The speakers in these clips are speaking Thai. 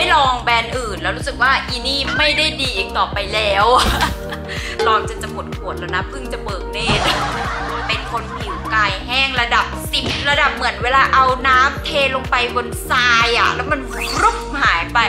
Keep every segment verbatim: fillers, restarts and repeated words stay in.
ลองแบรนด์อื่นแล้วรู้สึกว่าอีนี่ไม่ได้ดีอีกต่อไปแล้วลองจนจะหมดขวดแล้วนะเพิ่งจะเบิกเนตรเป็นคนผิวกายแห้งระดับสิบระดับเหมือนเวลาเอาน้ำเทลงไปบนทรายอ่ะแล้วมันรุบหายไป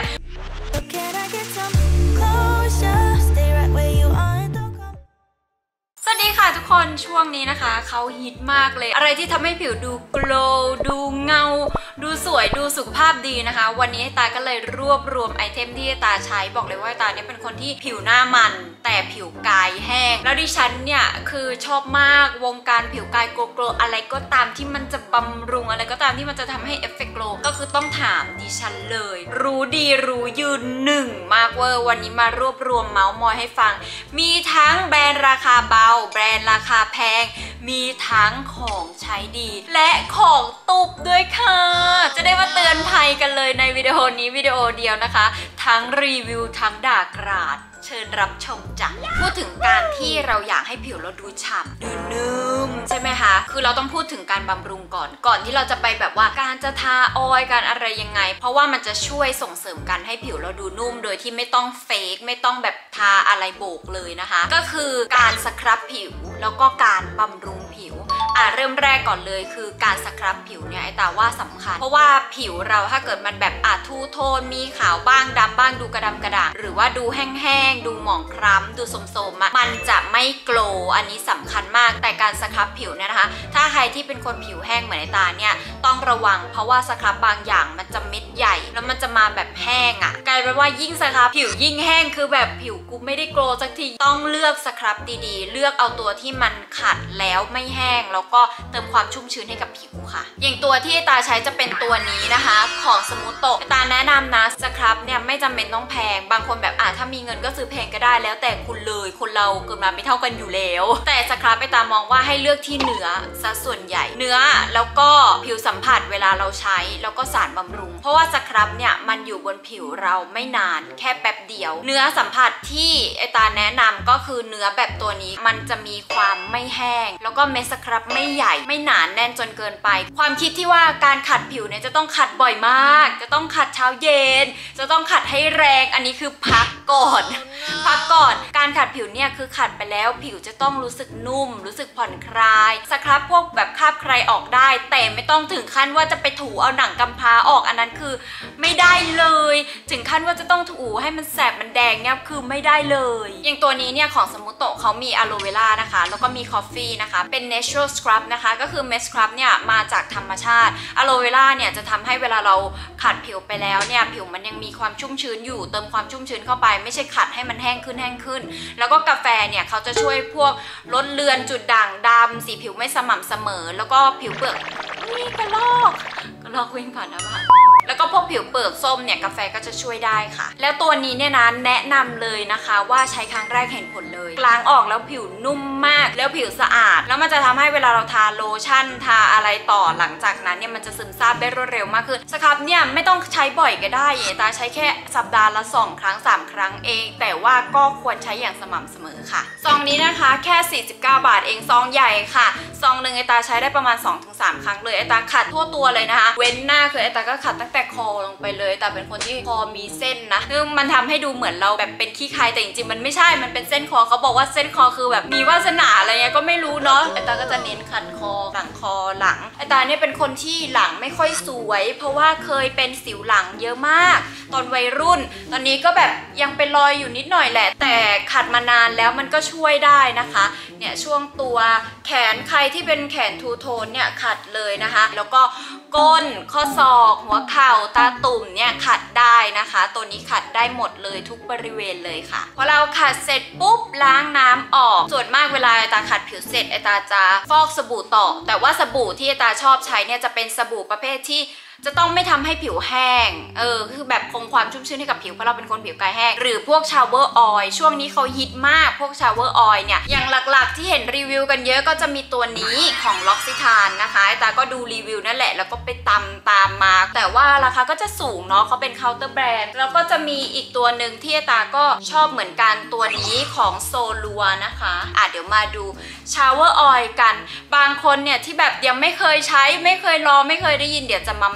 สวัสดีค่ะทุกคนช่วงนี้นะคะเขาฮิตมากเลยอะไรที่ทำให้ผิวดูโกลว์ดูเงาดูสวยดูสุขภาพดีนะคะวันนี้ตาก็เลยรวบรวมไอเทมที่ตาใช้บอกเลยว่าตาเนี่ยเป็นคนที่ผิวหน้ามันแต่ผิวกายแห้งแล้วดิฉันเนี่ยคือชอบมากวงการผิวกายโกลว์อะไรก็ตามที่มันจะบำรุงอะไรก็ตามที่มันจะทำให้เอฟเฟกต์โกลว์ก็คือต้องถามดิฉันเลยรู้ดีรู้ยืนหนึ่งมากเวอร์วันนี้มารวบรวมเมาส์มอยให้ฟังมีทั้งแบรนด์ราคาเบาแบรนด์ราคาแพงมีทั้งของใช้ดีและของตุบด้วยค่ะจะได้มาเตือนภัยกันเลยในวิดีโอนี้วิดีโอเดียวนะคะทั้งรีวิวทั้งด่ากราดเชิญรับชมจ้ะพูดถึงการที่เราอยากให้ผิวเราดูฉ่ำดูนุ่มใช่ไหมคะคือเราต้องพูดถึงการบำรุงก่อนก่อนที่เราจะไปแบบว่าการจะทาออยล์การอะไรยังไงเพราะว่ามันจะช่วยส่งเสริมกันให้ผิวเราดูนุ่มโดยที่ไม่ต้องเฟกไม่ต้องแบบทาอะไรโบกเลยนะคะก็คือการสครับผิวแล้วก็การบำรุงผิวอ่ะเริ่มแรกก่อนเลยคือการสครับผิวเนี่ยไอตาว่าสำคัญเพราะว่าผิวเราถ้าเกิดมันแบบอาทูโทนมีขาวบ้างดำบ้างดูกระดำกระด่างหรือว่าดูแห้งๆดูหมองคล้ำดูโสมๆอ่ะมันจะไม่โกลว์อันนี้สำคัญมากแต่การสครับผิวเนี่ยนะคะถ้าใครที่เป็นคนผิวแห้งเหมือนไอตาเนี่ยต้องระวังเพราะว่าสครับบางอย่างมันจะเม็ดใหญ่แล้วมันจะมาแบบแห้งอ่ะกลายเป็นว่ายิ่งสครับผิวยิ่งแห้งคือแบบผิวกูไม่ได้โกลว์สักทีต้องเลือกสครับดีๆเลือกเอาตัวที่มันขัดแล้วไม่แห้งแล้วก็เติมความชุ่มชื้นให้กับผิวค่ะอย่างตัวที่ตาใช้จะเป็นตัวนี้นะคะของสมูทโตตาแนะนำนะสครับเนี่ยไม่จำเป็นต้องแพงบางคนแบบอ่ะถ้ามีเงินก็ซื้อแพงก็ได้แล้วแต่คุณเลยคนเราเกิดมาไม่เท่ากันอยู่แล้วแต่สครับไปตามองว่าให้เลือกที่เนื้อซะส่วนใหญ่เนื้อแล้วก็ผิวสัมผัสเวลาเราใช้แล้วก็สารบำรุงเพราะว่าสครับเนี่ยมันอยู่บนผิวเราไม่นานแค่แป๊บเดียวเนื้อสัมผัสที่ไอตาแนะนำก็คือเนื้อแบบตัวนี้มันจะมีความไม่แห้งแล้วก็เม็ดสครับไม่ใหญ่ไม่หนาแน่นจนเกินไปความคิดที่ว่าการขัดผิวเนี่ยจะต้องขัดบ่อยมากจะต้องขัดเช้าเย็นจะต้องขัดให้แรงอันนี้คือพักก่อนพักก่อนการขัดผิวเนี่ยคือขัดไปแล้วผิวจะต้องรู้สึกนุ่มรู้สึกผ่อนคลายสครับพวกแบบคราบใครออกได้แต่ไม่ต้องถึงขั้นว่าจะไปถูเอาหนังกำพร้าออกอันนั้นคือไม่ได้เลยถึงขั้นว่าจะต้องถูให้มันแสบมันแดงเนี่ยคือไม่ได้เลยอย่างตัวนี้เนี่ยของสมูทโตเขามีอะโลเวล่านะคะแล้วก็มีคอฟฟี่นะคะเป็น natural scrub นะคะก็คือเมสครับเนี่ยมาจากธรรมชาติอะโลเวล่าเนี่ยจะทำให้เวลาเราขัดผิวไปแล้วเนี่ยผิวมันยังมีความชุ่มชื้นอยู่เติมความชุ่มชื้นเข้าไปไม่ใช่ขัดให้มันแห้งขึ้นแห้งขึ้นแล้วก็กาแฟเนี่ยเขาจะช่วยพวกลดเลือนจุดด่างดำสีผิวไม่สม่ำเสมอแล้วก็ผิวเปลือกนี่กระลอกกระลอกวิ่งผ่านนะบ้านแล้วก็พวกผิวเปลือกส้มเนี่ยกาแฟก็จะช่วยได้ค่ะแล้วตัวนี้เนี่ยนะแนะนำเลยนะคะว่าใช้ครั้งแรกเห็นผลเลยล้างออกแล้วผิวนุ่มมากแล้วผิวสะอาดแล้วมันจะทำให้เวลาเราทาโลชั่นทาอะไรต่อหลังจากนั้นเนี่ยมันจะซึมซาบได้รวดเร็วมากขึ้นสครับเนี่ยไม่ต้องใช้บ่อยก็ได้ตาใช้แค่สัปดาห์ละสองครั้งสามครั้งเองแต่ว่าก็ควรใช้อย่างสม่ำเสมอค่ะซองนี้นะคะแค่สี่สิบเก้าบาทเองซองใหญ่ค่ะซองหนึ่งไอตาใช้ได้ประมาณ สองถึงสาม ครั้งเลยไอตาขัดทั่วตัวเลยนะคะเว้นหน้าคือไอตาก็ขัดตั้งแต่คอลงไปเลยแต่เป็นคนที่คอมีเส้นนะคือมันทำให้ดูเหมือนเราแบบเป็นขี้ใครแต่จริงๆมันไม่ใช่มันเป็นเส้นคอเขาบอกว่าเส้นคอคือแบบมีวาสนาอะไรเงี้ยก็ไม่รู้เนาะไอตาก็จะเน้นขัดคอหลังคอหลังไอตาเนี่ยเป็นคนที่หลังไม่ค่อยสวยเพราะว่าเคยเป็นสิวหลังเยอะมากตอนวัยรุ่นตอนนี้ก็แบบยังเป็นรอยอยู่นิดหน่อยแหละแต่ขัดมานานแล้วมันก็ช่วยได้นะคะเนี่ยช่วงตัวแขนใครที่เป็นแขนทูโทนเนี่ยขัดเลยนะคะแล้วก็ก้นข้อศอกหัวเข่าตาตุ่มเนี่ยขัดได้นะคะตัวนี้ขัดได้หมดเลยทุกบริเวณเลยค่ะพอเราขัดเสร็จปุ๊บล้างน้ำออกส่วนมากเวลาไอตาขัดผิวเสร็จไอตาจะฟอกสบู่ต่อแต่ว่าสบู่ที่ไอตาชอบใช้เนี่ยจะเป็นสบู่ประเภทที่จะต้องไม่ทำให้ผิวแห้งเออคือแบบคงความชุ่มชื้นให้กับผิวเพราะเราเป็นคนผิวกายแห้งหรือพวกชาวเวอร์ออยล์ช่วงนี้เขาฮิตมากพวกชาวเวอร์ออยล์เนี่ยอย่างหลักๆที่เห็นรีวิวกันเยอะก็จะมีตัวนี้ของล็อกซิทานนะคะไอตาก็ดูรีวิวนั่นแหละแล้วก็ไปตามตามมาแต่ว่าราคาก็จะสูงเนาะเขาเป็นเคาน์เตอร์แบรนด์แล้วก็จะมีอีกตัวหนึ่งที่ไอตาก็ชอบเหมือนกันตัวนี้ของโซลัวนะคะอ่ะเดี๋ยวมาดูชาวเวอร์ออยล์กันบางคนเนี่ยที่แบบยังไม่เคยใช้ไม่เคยลองไม่เคยได้ยินเดี๋ยวจะมาเมา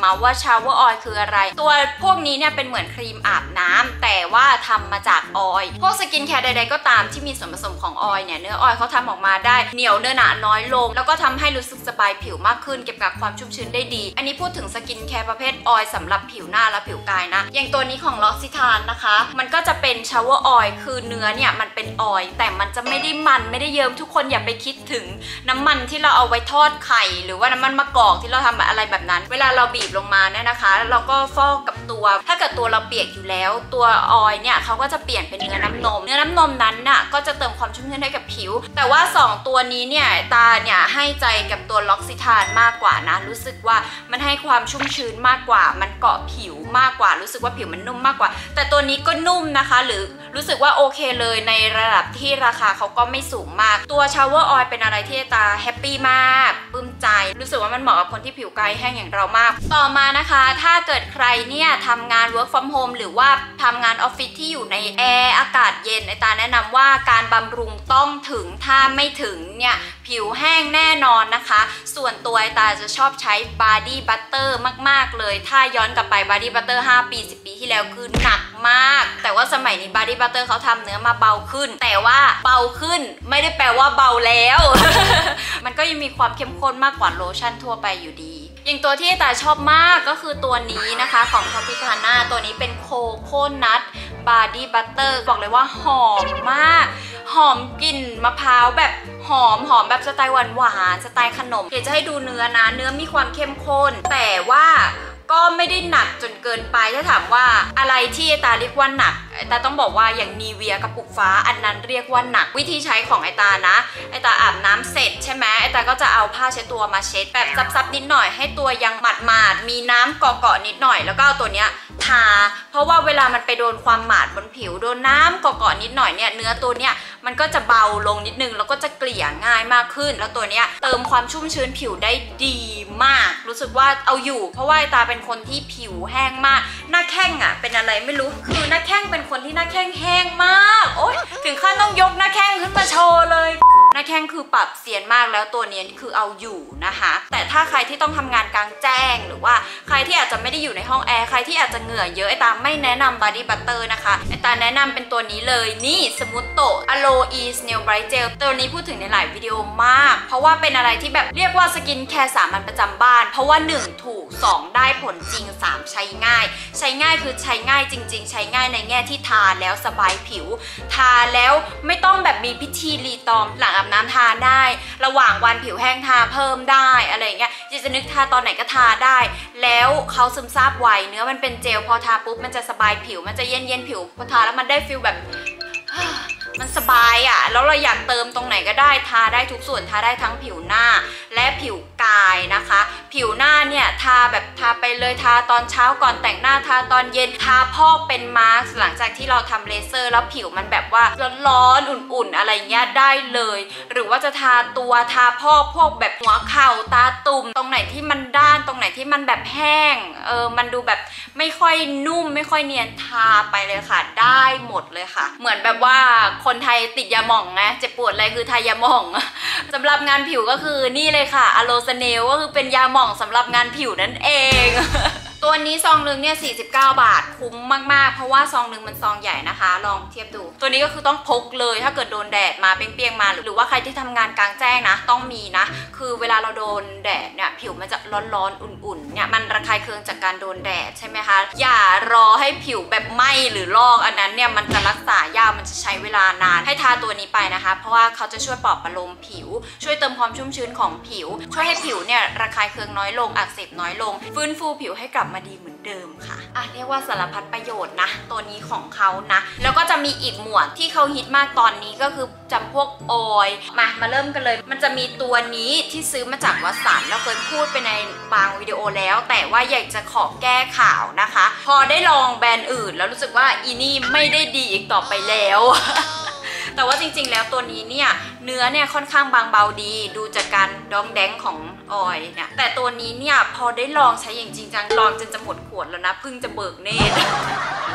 ว่าชาวเวอร์ออยล์คืออะไรตัวพวกนี้เนี่ยเป็นเหมือนครีมอาบน้ำแต่ว่าทำมาจากออยล์พวกสกินแคร์ใดๆก็ตามที่มีส่วนผสมของออยล์เนี่ยเนื้อออยล์เขาทำออกมาได้เหนียวเนื้อหนาน้อยลงแล้วก็ทำให้รู้สึกสบายผิวมากขึ้นเก็บกักความชุ่มชื้นได้ดีอันนี้พูดถึงสกินแคร์ประเภทออยล์สำหรับผิวหน้าและผิวกายนะอย่างตัวนี้ของลอซิทานนะคะมันก็จะเป็นชาวเวอร์ออยล์คือเนื้อเนี่ยมันเป็นออยล์แต่มันจะไม่ได้มันไม่ได้เยิ้มทุกคนอย่าไปคิดถึงน้ำมันที่เราเอาไว้ทอดไข่หรือว่าน้ำมันมะกอกที่เราทำอะไรแบบนั้นเวลาเราบีบลงมาเนี่ยนะคะเราก็ฟอกกับตัวถ้าเกิดตัวเราเปียกอยู่แล้วตัวออยล์เนี่ยเขาก็จะเปลี่ยนเป็นเนื้อน้ำนมเนื้อน้ำนมนั้นน่ะก็จะเติมความชุ่มชื้นให้กับผิวแต่ว่าสองตัวนี้เนี่ยตาเนี่ยให้ใจกับตัวล็อกซิทานมากกว่านะรู้สึกว่ามันให้ความชุ่มชื้นมากกว่ามันเกาะผิวมากกว่ารู้สึกว่าผิวมันนุ่มมากกว่าแต่ตัวนี้ก็นุ่มนะคะหรือรู้สึกว่าโอเคเลยในระดับที่ราคาเขาก็ไม่สูงมากตัวชาวเวอร์ออยล์เป็นอะไรที่ตาแฮปปี้มากปลื้มใจรู้สึกว่ามันเหมาะกับคนที่ผิวกายแห้งอย่างเรามากต่อมานะคะถ้าเกิดใครเนี่ยทำงาน work from home หรือว่าทำงานออฟฟิศที่อยู่ในแอร์อากาศเย็นไอตาแนะนำว่าการบำรุงต้องถึงถ้าไม่ถึงเนี่ยผิวแห้งแน่นอนนะคะส่วนตัวไอตาจะชอบใช้ body butter มากๆเลยถ้าย้อนกลับไป body butter ห้าปีสิบปีที่แล้วคือหนักมากแต่ว่าสมัยนี้ body butter เขาทำเนื้อมาเบาขึ้นแต่ว่าเบาขึ้นไม่ได้แปลว่าเบาแล้ว มันก็ยังมีความเข้มข้นมากกว่าโลชั่นทั่วไปอยู่ดีอย่างตัวที่ตาชอบมากก็คือตัวนี้นะคะของ Tropicana ตัวนี้เป็นโคโคนัทบาร์ดี้บัตเตอร์บอกเลยว่าหอมมากหอมกลิ่นมะพร้าวแบบหอมหอมแบบสไตล์หวานหวานสไตล์ขนมเดี๋ยวจะให้ดูเนื้อนะเนื้อมีความเข้มข้นแต่ว่าก็ไม่ได้หนักจนเกินไปถ้าถามว่าอะไรที่ไอตาเรียกว่าหนักไอตาต้องบอกว่าอย่างนีเวียกระปุกฟ้าอันนั้นเรียกว่าหนักวิธีใช้ของไอตานะไอตาอาบน้ำเสร็จใช่ไหมไอตาก็จะเอาผ้าเช็ดตัวมาเช็ดแบบซับๆนิดหน่อยให้ตัวยังหมาดๆมีน้ำเกาะๆนิดหน่อยแล้วก็เอาตัวเนี้ยทาเพราะว่าเวลามันไปโดนความหมาดบนผิวโดนน้ำเกาะๆนิดหน่อยเนี่ยเนื้อตัวเนี้ยมันก็จะเบาลงนิดนึงแล้วก็จะเกลี่ยง่ายมากขึ้นแล้วตัวเนี้ยเติมความชุ่มชื้นผิวได้ดีมากรู้สึกว่าเอาอยู่เพราะว่าไอตาเป็นคนที่ผิวแห้งมากหน้าแข้งอ่ะเป็นอะไรไม่รู้คือหน้าแข้งเป็นคนที่หน้าแข้งแห้งมากโอ๊ยถึงขั้นต้องยกหน้าแข้งขึ้นมาโชว์เลยหน้าแข้งคือปรับเสียนมากแล้วตัวนี้คือเอาอยู่นะคะแต่ถ้าใครที่ต้องทำงานกลางแจ้งหรือว่าใครที่อาจจะไม่ได้อยู่ในห้องแอร์ใครที่อาจจะเหงื่อเยอะไอตาไม่แนะนำบอดี้บัตเตอร์นะคะไอตาแนะนำเป็นตัวนี้เลยนี่สมูทโตอะโลอีสเนลไบรท์เจลตัวนี้พูดถึงในหลายวิดีโอมากเพราะว่าเป็นอะไรที่แบบเรียกว่าสกินแคร์สามัญประจำบ้านเพราะว่าหนึ่งถูกสองได้ผลจริงสามใช้ง่ายใช้ง่ายคือใช้ง่ายจริงๆใช้ง่ายในแง่ที่ทาแล้วสบายผิวทาแล้วไม่ต้องแบบมีพิธีรีตอมหลังอาบน้ำทาได้ระหว่างวันผิวแห้งทาเพิ่มได้อะไรเงี้ยจะนึกทาตอนไหนก็ทาได้แล้วเขาซึมซาบไวเนื้อมันเป็นเจลพอทาปุ๊บมันจะสบายผิวมันจะเย็นเย็นผิวพอทาแล้วมันได้ฟิลแบบมันสบายอ่ะแล้วเราอยากเติมตรงไหนก็ได้ทาได้ทุกส่วนทาได้ทั้งผิวหน้าและผิวกายนะคะผิวหน้าเนี่ยทาแบบทาไปเลยทาตอนเช้าก่อนแต่งหน้าทาตอนเย็นทาพอกเป็นมาสก์หลังจากที่เราทำเลเซอร์แล้วผิวมันแบบว่าร้อนๆอุ่นๆอะไรเงี้ยได้เลยหรือว่าจะทาตัวทาพอกพวกแบบหัวเข่าตาตุ่มตรงไหนที่มันด้านตรงไหนที่มันแบบแห้งเออมันดูแบบไม่ค่อยนุ่มไม่ค่อยเนียนทาไปเลยค่ะได้หมดเลยค่ะเหมือนแบบว่าคนไทยติดยาหม่องไงเจ็บปวดอะไรคือทายาหม่องสำหรับงานผิวก็คือนี่เลยค่ะอะโลสเนลก็คือเป็นยาหม่องสำหรับงานผิวนั่นเอง ตัวนี้ซองนึงเนี่ยสี่สิบเก้าบาทคุ้มมากๆเพราะว่าซองนึงมันซองใหญ่นะคะลองเทียบดูตัวนี้ก็คือต้องพกเลยถ้าเกิดโดนแดดมาเปรี้ยงๆมาหรือว่าใครที่ทำงานกลางแจ้งนะต้องมีนะคือเวลาเราโดนแดดเนี่ยผิวมันจะร้อนๆอุ่นๆเนี่ยมันระคายเคืองจากการโดนแดดใช่ไหมคะอย่ารอให้ผิวแบบไหม้หรือลอกอันนั้นเนี่ยมันจะรักษายากมันจะใช้เวลานานให้ทาตัวนี้ไปนะคะเพราะว่าเขาจะช่วยปลอบประโลมผิวช่วยเติมความชุ่มชื้นของผิวช่วยให้ผิวเนี่ยระคายเคืองน้อยลงอักเสบน้อยลงฟื้นฟูผิวให้กลับมาดีเหมือนเดิมค่ะอ่ะเรียกว่าสารพัดประโยชน์นะตัวนี้ของเขานะแล้วก็จะมีอีกหมวดที่เขาฮิตมากตอนนี้ก็คือจำพวกออยล์มามาเริ่มกันเลยมันจะมีตัวนี้ที่ซื้อมาจากวัสันเราเคยพูดไปในบางวิดีโอแล้วแต่ว่าอยากจะขอแก้ข่าวนะคะพอได้ลองแบรนด์อื่นแล้วรู้สึกว่าอีนี่ไม่ได้ดีอีกต่อไปแล้ว แต่ว่าจริงๆแล้วตัวนี้เนี่ยเนื้อเนี่ยค่อนข้างบางเบาดีดูจากการดองแดงของออยล์เนี่ยแต่ตัวนี้เนี่ยพอได้ลองใช้อย่างจริงจังลองจนจะหมดขวดแล้วนะเพิ่งจะเบิกเนตร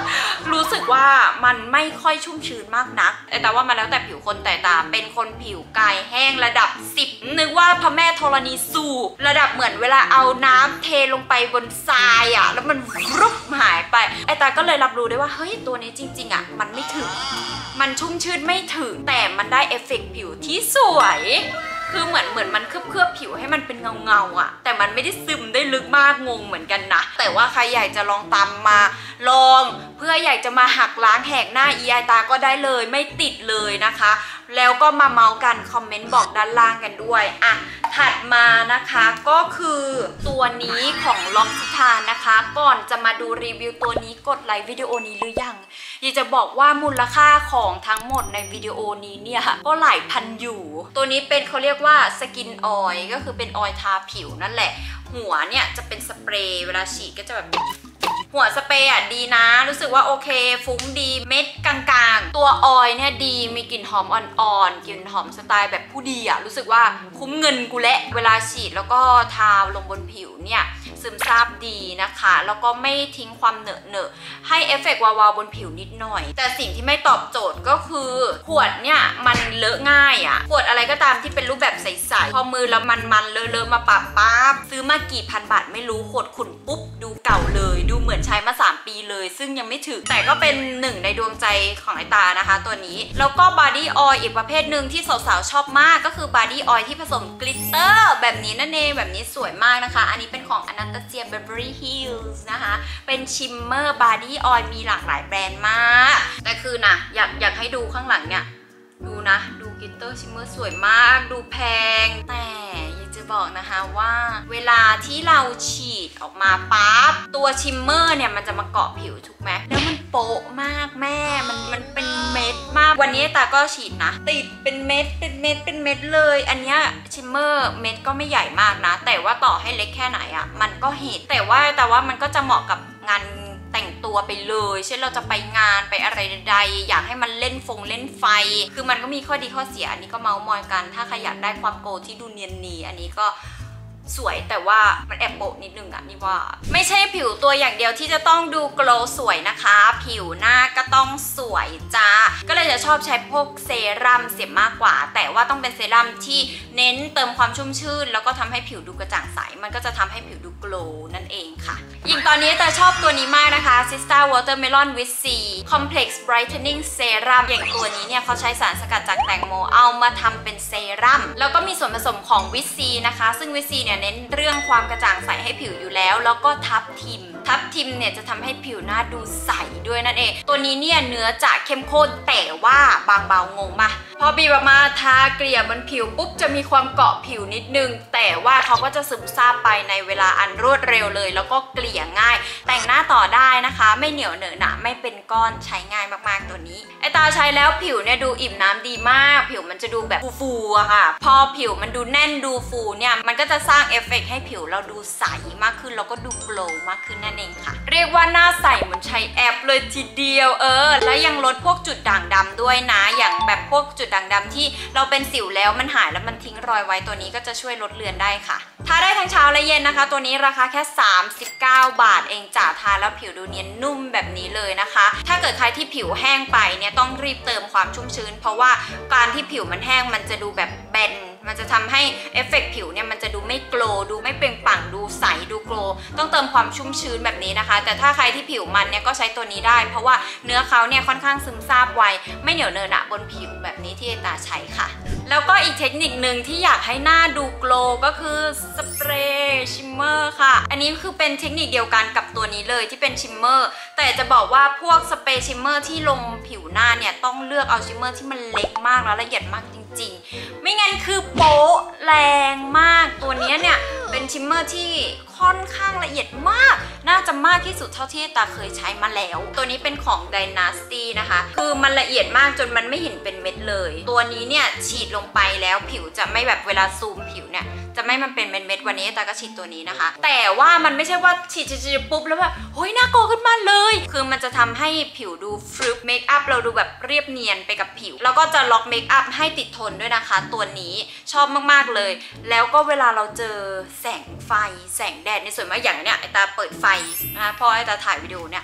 รู้สึกว่ามันไม่ค่อยชุ่มชื้นมากนักแต่ว่ามันแล้วแต่ผิวคนแต่ตาเป็นคนผิวกายแห้งระดับสิบนึกว่าพระแม่ธรณีสูบระดับเหมือนเวลาเอาน้ำเทลงไปบนทรายอ่ะแล้วมันรุบหายไปไอตาก็เลยรับรู้ได้ว่าเฮ้ยตัวนี้จริงๆอ่ะมันไม่ถึงมันชุ่มชื้นไม่ถึงแต่มันได้เอฟเฟกต์ผิวที่สวยคือเหมือนเหมือนมันเคลือบเคลือบผิวให้มันเป็นเงาเงาอะแต่มันไม่ได้ซึมได้ลึกมากงงเหมือนกันนะแต่ว่าใครอยากจะลองตามมาลองเพื่ออยากจะมาหักล้างแหกหน้าอีไอตาก็ได้เลยไม่ติดเลยนะคะแล้วก็มาเมาส์กันคอมเมนต์บอกด้านล่างกันด้วยอ่ะถัดมานะคะก็คือตัวนี้ของล็อกซิทานนะคะก่อนจะมาดูรีวิวตัวนี้กดไลค์วิดีโอนี้หรือยังอยากจะบอกว่ามูลค่าของทั้งหมดในวิดีโอนี้เนี่ยก็หลายพันอยู่ตัวนี้เป็นเขาเรียกว่าสกินออยล์ก็คือเป็นออยล์ทาผิวนั่นแหละหัวเนี่ยจะเป็นสเปรย์เวลาฉีดก็จะแบบหัวสเปรย์อ่ะดีนะรู้สึกว่าโอเคฟุ้งดีเม็ดกลางๆตัวออยล์เนี่ยดีมีกลิ่นหอมอ่อนๆกลิ่นหอมสไตล์แบบผู้ดีอ่ะรู้สึกว่าคุ้มเงินกูแหละเวลาฉีดแล้วก็ทาลงบนผิวเนี่ยซึมซาบดีนะคะแล้วก็ไม่ทิ้งความเหนอะเหนอะให้เอฟเฟกต์วาวๆบนผิวนิดหน่อยแต่สิ่งที่ไม่ตอบโจทย์ก็คือขวดเนี่ยมันเลอะง่ายอ่ะขวดอะไรก็ตามที่เป็นรูปแบบใสๆพอมือแล้วมันๆเลอะๆมาปั๊บปั๊บซื้อมากี่พันบาทไม่รู้ขวดขุ่นปุ๊บดูเก่าเลยดูเหมือนใช้มาสามปีเลยซึ่งยังไม่ถึงแต่ก็เป็นหนึ่งในดวงใจของไอตานะคะตัวนี้แล้วก็บอดี้ออยล์อีกประเภทหนึ่งที่สาวๆชอบมากก็คือบอดี้ออยล์ที่ผสมกลิตเตอร์แบบนี้นั่นเองแบบนี้สวยมากนะคะอันนี้เป็นของ Anastasia Beverly Hills นะคะเป็นชิมเมอร์บอดี้ออยล์มีหลากหลายแบรนด์มากแต่คือนะอยากอยากให้ดูข้างหลังเนี่ยดูนะดูกลิตเตอร์ชิมเมอร์สวยมากดูแพงแต่จะบอกนะคะว่าเวลาที่เราฉีดออกมาปั๊บตัวชิมเมอร์เนี่ยมันจะมาเกาะผิวถูกไหมแล้วมันโป๊ะมากแม่มันมันเป็นเม็ดมากวันนี้ตาก็ฉีดนะติดเป็นเม็ดเป็นเม็ดเป็นเม็ดเลยอันนี้ชิมเมอร์เม็ดก็ไม่ใหญ่มากนะแต่ว่าต่อให้เล็กแค่ไหนอะ่ะมันก็เห็นแต่ว่าแต่ว่ามันก็จะเหมาะกับงานแต่งตัวไปเลยเช่นเราจะไปงานไปอะไรใดๆอยากให้มันเล่นฟงเล่นไฟคือมันก็มีข้อดีข้อเสียอันนี้ก็เมาส์มอยกันถ้าใครอยากได้ความโกลที่ดูเนียนนีอันนี้ก็สวยแต่ว่ามันแอบโปะนิดนึงอะนี่ว่าไม่ใช่ผิวตัวอย่างเดียวที่จะต้องดูโกลว์สวยนะคะผิวหน้าก็ต้องสวยจ้าก็เลยจะชอบใช้พวกเซรั่มเสียมากกว่าแต่ว่าต้องเป็นเซรั่มที่เน้นเติมความชุ่มชื่นแล้วก็ทำให้ผิวดูกระจ่างใสมันก็จะทำให้ผิวดูโกลว์นั่นเองค่ะยิ่งตอนนี้แต่ชอบตัวนี้มากนะคะ Sista Watermelon with C Complex Brightening Serum อย่างตัวนี้เนี่ยเขาใช้สารสกัดจากแตงโมเอามาทำเป็นเซรั่มแล้วก็มีส่วนผสมของวิตซีนะคะซึ่งวิตซีเนี่ยเน้นเรื่องความกระจ่างใสให้ผิวอยู่แล้วแล้วก็ทับทิมทับทิมเนี่ยจะทำให้ผิวหน้าดูใสด้วยนั่นเองตัวนี้เนี่ยเนื้อจะเข้มข้นแต่ว่าบางเบางงมาพอบีบออกมาทาเกลี่ยบนผิวปุ๊บจะมีความเกาะผิวนิดนึงแต่ว่าเขาก็จะซึมซาบไปในเวลาอันรวดเร็วเลยแล้วก็เกลี่ยง่ายแต่งหน้าต่อได้นะคะไม่เหนียวเหนอะหนะไม่เป็นก้อนใช้ง่ายมากๆตัวนี้ไอตาใช้แล้วผิวเนี่ยดูอิ่มน้ำดีมากผิวมันจะดูแบบฟูๆอะค่ะพอผิวมันดูแน่นดูฟูเนี่ยมันก็จะสร้างเอฟเฟกต์ให้ผิวเราดูใสมากขึ้นแล้วก็ดูโกลว์มากขึ้นนั่นเองค่ะเรียกว่าหน้าใสเหมือนใช้แอปเลยทีเดียวเออและยังลดพวกจุดด่างดำด้วยนะอย่างแบบพวกจุดด่างดำที่เราเป็นสิวแล้วมันหายแล้วมันทิ้งรอยไว้ตัวนี้ก็จะช่วยลดเลือนได้ค่ะทาได้ทั้งเช้าและเย็นนะคะตัวนี้ราคาแค่สามสิบเก้าบาทเองจ่าทาแล้วผิวดูเนียนนุ่มแบบนี้เลยนะคะถ้าเกิดใครที่ผิวแห้งไปเนี่ยต้องรีบเติมความชุ่มชื้นเพราะว่าการที่ผิวมันแห้งมันจะดูแบบแบนมันจะทำให้เอฟเฟกต์ผิวเนี่ยมันจะดูไม่โกลว์ดูไม่เปล่งปลั่งดูใสดูโกลว์ต้องเติมความชุ่มชื้นแบบนี้นะคะแต่ถ้าใครที่ผิวมันเนี่ยก็ใช้ตัวนี้ได้เพราะว่าเนื้อเขาเนี่ยค่อนข้างซึมซาบไวไม่เหนียวเนอะหนะบนผิวแบบนี้ที่ตาใช้ค่ะแล้วก็อีกเทคนิคหนึ่งที่อยากให้หน้าดูโกลว์ก็คือสเปรย์ชิมเมอร์ค่ะอันนี้คือเป็นเทคนิคเดียวกันกับตัวนี้เลยที่เป็นชิมเมอร์แต่จะบอกว่าพวกสเปรย์ชิมเมอร์ที่ลงผิวหน้าเนี่ยต้องเลือกเอาชิมเมอร์ที่มันเล็กมากแล้วละเอียดมากจริงๆไม่งั้นคือโป๊ะแรงมากตัวนี้เนี่ยเป็นชิมเมอร์ที่ค่อนข้างละเอียดมากน่าจะมากที่สุดเท่าที่ตาเคยใช้มาแล้วตัวนี้เป็นของ Dynasty นะคะคือมันละเอียดมากจนมันไม่เห็นเป็นเม็ดเลยตัวนี้เนี่ยฉีดลงไปแล้วผิวจะไม่แบบเวลาซูมผิวเนี่ยจะไม่มันเป็นเม็ดๆวันนี้ตาก็ฉีดตัวนี้นะคะแต่ว่ามันไม่ใช่ว่าฉีดฉีดปุ๊บแล้วแบบเฮ้ยหน้าโกขึ้นมาเลยคือมันจะทำให้ผิวดูฟรุตเมคอัพเราดูแบบเรียบเนียนไปกับผิวแล้วก็จะล็อกเมคอัพให้ติดทนด้วยนะคะตัวนี้ชอบมากๆเลยแล้วก็เวลาเราเจอแสงไฟแสงแดดในส่วนมากอย่างเนี้ยไอตาเปิดไฟนะคะพอไอตาถ่ายวิดีโอเนี่ย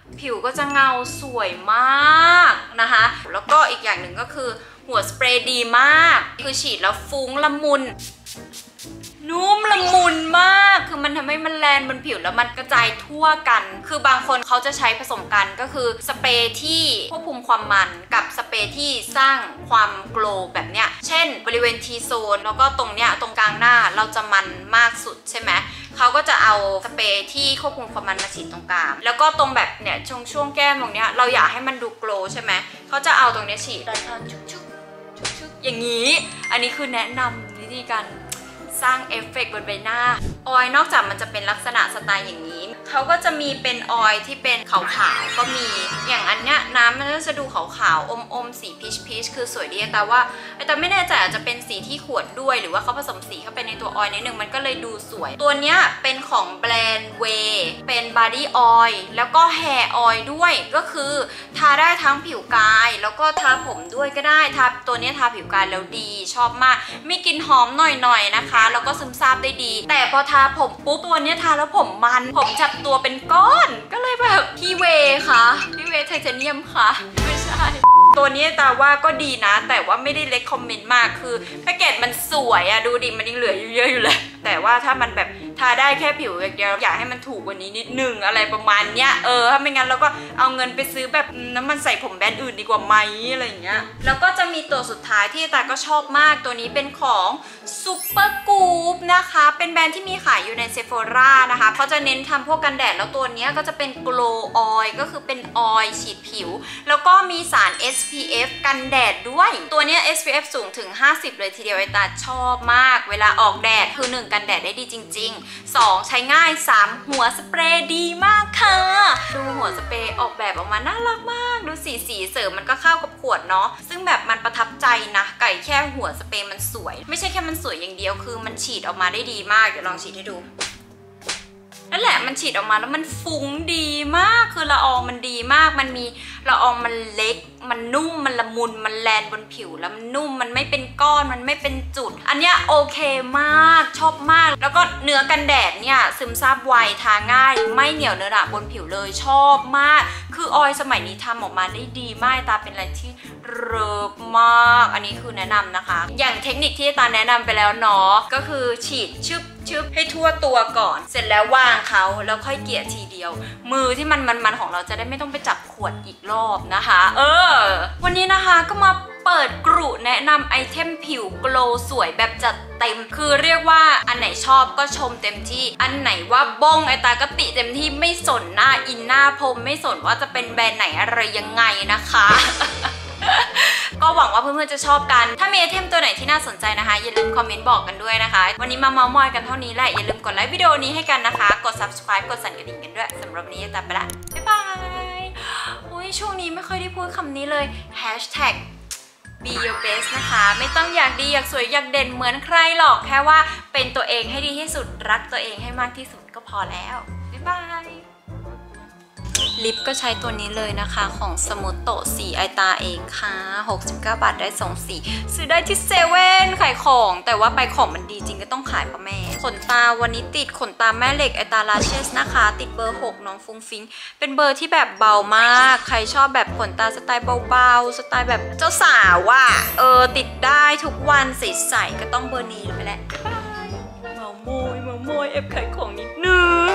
ผิวก็จะเงาสวยมากนะคะแล้วก็อีกอย่างหนึ่งก็คือหัวสเปรย์ดีมากคือฉีดแล้วฟุ้งละมุนนุ่มละมุนมากคือมันทำให้มันแลนบนผิวแล้วมันกระจายทั่วกันคือบางคนเขาจะใช้ผสมกันก็คือสเปรย์ที่ควบคุมความมันกับสเปรย์ที่สร้างความโกลว์แบบเนี้ยเช่นบริเวณทีโซนแล้วก็ตรงเนี้ยตรงกลางหน้าเราจะมันมากสุดใช่ไหมเขาก็จะเอาสเปรย์ที่ควบคุมความมันมาฉีดตรงกลางแล้วก็ตรงแบบเนี้ยช่วงช่วงแก้มตรงเนี้ยเราอยากให้มันดูโกลว์ใช่ไหมเขาจะเอาตรงเนี้ยฉีดชุกชุกชุกอย่างนี้อันนี้คือแนะนำวิธีการสร้างเอฟเฟกต์บนใบหน้าออยล์นอกจากมันจะเป็นลักษณะสไตล์อย่างนี้เขาก็จะมีเป็นออยล์ที่เป็นขาวๆก็มีอย่างอันเนี้ยน้ำมันก็จะดูขาวๆอมๆสีพีชพีชคือสวยดีแต่ว่าแต่ไม่แน่ใจอาจจะเป็นสีที่ขวดด้วยหรือว่าเขาผสมสีเข้าไปในตัวออยล์นิดนึงมันก็เลยดูสวยตัวเนี้ยเป็นของแบรนด์เวย์เป็นบอดี้ออยล์แล้วก็แฮร์ออยล์ด้วยก็คือทาได้ทั้งผิวกายแล้วก็ทาผมด้วยก็ได้ทาตัวนี้ทาผิวกายแล้วดีชอบมากมีกลิ่นหอมหน่อยๆนะคะแล้วก็ซึมซาบได้ดีแต่พอทาผมปุ๊บตัวนี้ทาแล้วผมมันผมจับตัวเป็นก้อนก็เลยแบบพี่เวค่ะพี่เวไทเทเนียมค่ะไม่ใช่ตัวนี้ตาว่าก็ดีนะแต่ว่าไม่ได้เล็กคอมเมนต์มากคือแพ็กเกจมันสวยอะดูดิมันยังเหลืออยู่เยอะอยู่เลยแต่ว่าถ้ามันแบบทาได้แค่ผิวอย่างเดียวอยากให้มันถูกกว่านี้นิดนึงอะไรประมาณเนี้ยเออถ้าไม่งั้นเราก็เอาเงินไปซื้อแบบน้ำมันใส่ผมแบรนด์อื่นดีกว่าไหมอะไรอย่างเงี้ยแล้วก็จะมีตัวสุดท้ายที่ตาก็ชอบมากตัวนี้เป็นของซูเปอร์กู๊ปนะคะเป็นแบรนด์ที่มีขายอยู่ในเซฟโฟรานะคะเขาจะเน้นทำพวกกันแดดแล้วตัวนี้ก็จะเป็นโกลว์ออยล์ก็คือเป็นออยล์ฉีดผิวแล้วก็มีสาร เอส พี เอฟ กันแดดด้วยตัวนี้ เอส พี เอฟ สูงถึงห้าสิบเลยทีเดียวไอตาชอบมากเวลาออกแดดคือหนึ่งกันแดดได้ดีจริงๆสองใช้ง่ายสามหัวสเปรย์ดีมากค่ะดูหัวสเปรย์ออกแบบออกมาน่ารักมากดูสีสีเสริมมันก็เข้ากับขวดเนาะซึ่งแบบมันประทับใจนะไก่แค่หัวสเปรย์มันสวยไม่ใช่แค่มันสวยอย่างเดียวคือมันฉีดออกมาได้ดีมากเดี๋ยวลองฉีดให้ดูนั่นแหละมันฉีดออกมาแล้วมันฟุ้งดีมากคือละอองมันดีมากมันมีละอองมันเล็กมันนุ่มมันละมุนมันแลนบนผิวแล้วมันนุ่มมันไม่เป็นก้อนมันไม่เป็นจุดอันเนี้ยโอเคมากชอบมากแล้วก็เนื้อกันแดดเนี่ยซึมซาบไวทาง่ายไม่เหนียวเนอะหนะบนผิวเลยชอบมากคือออยสมัยนี้ทำออกมาได้ดีมากตาเป็นอะไรที่เลิฟมากอันนี้คือแนะนำนะคะอย่างเทคนิคที่ตาแนะนำไปแล้วเนาะก็คือฉีดชึบชึบให้ทั่วตัวก่อนเสร็จแล้ววางเขาแล้วค่อยเกลี่ยทีเดียวมือที่มันมันๆของเราจะได้ไม่ต้องไปจับขวดอีกรอบนะคะเออวันนี้นะคะก็มาเปิดกรุแนะนำไอเทมผิวโกลว์สวยแบบจัดเต็มคือเรียกว่าอันไหนชอบก็ชมเต็มที่อันไหนว่าบ้งไอตากติเต็มที่ไม่สนหน้าอินหน้าพรมไม่สนว่าจะเป็นแบรนด์ไหนอะไรยังไงนะคะ ก็หวังว่าเพื่อนๆจะชอบกันถ้ามีไอเทมตัวไหนที่น่าสนใจนะคะอย่าลืมคอมเมนต์บอกกันด้วยนะคะวันนี้มาเมาท์มอยกันเท่านี้แหละอย่าลืมกดไลค์วิดีโอนี้ให้กันนะคะกด ซับสไครบ์ กดสั่นกระดิ่งกันด้วยสำหรับวันนี้ตามไปละบ๊ายบายอุ้ยช่วงนี้ไม่ค่อยได้พูดคำนี้เลย แฮชแท็ก be your best นะคะไม่ต้องอยากดีอยากสวยอยากเด่นเหมือนใครหรอกแค่ว่าเป็นตัวเองให้ดีที่สุดรักตัวเองให้มากที่สุดก็พอแล้วบ๊ายบายลิปก็ใช้ตัวนี้เลยนะคะของสมูทโตะสีไอตาเองค่ะหกสิบเก้าบาทได้สองสีซื้อได้ที่เซเว่นขายของแต่ว่าไปของมันดีจริงก็ต้องขายป่ะแม่ขนตาวันนี้ติดขนตาแม่เหล็กไอตาลาเชสนะคะติดเบอร์หกน้องฟุ้งฟิ้งเป็นเบอร์ที่แบบเบามากใครชอบแบบขนตาสไตล์เบาๆสไตล์แบบเจ้าสาวว่ะเออติดได้ทุกวันใสๆก็ต้องเบอร์นี้ไปแหละบายเมาโมยเมาโมยแอบขายของนิดนึง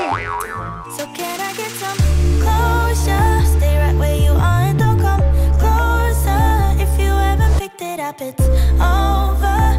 So can I get some closure? Stay right where you are and don't come closer. If you haven't picked it up, it's over.